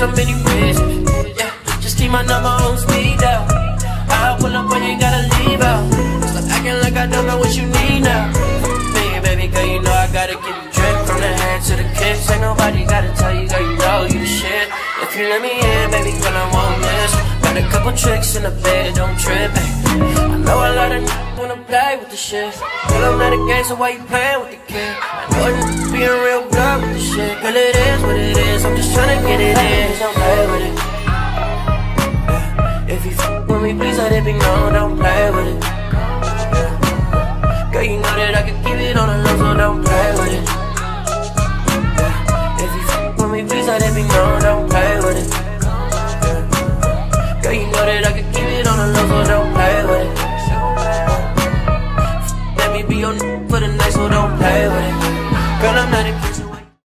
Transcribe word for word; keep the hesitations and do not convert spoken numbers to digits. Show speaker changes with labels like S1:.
S1: so many reasons. Yeah, just keep my number on speed dial. I'll pull up when you gotta leave out. Stop acting like I don't know what you need now. Me, baby girl, you know I gotta get you drip from the head to the kiss. Ain't nobody gotta tell you, girl, you know you the shit. If you let me in, baby girl, I won't miss. Got a couple tricks in the bed, don't trip, ay. I know a lot of n****s wanna play with the shit. Girl, I'm not a game, so why you playing with the kid? I know n****s being real good with the shit. Girl, it is what it is, I'm just tryna get it in. Don't play with it. Yeah. If you f*** with me, please let it be known, don't play with it. Yeah. Girl, you know that I can keep it on the low, so don't play with it. Yeah. If you f*** with me, please let it be known, don't play with it. Girl, you know that I can keep it on the low, so don't play with it. Let me be your n**** for the night, so don't play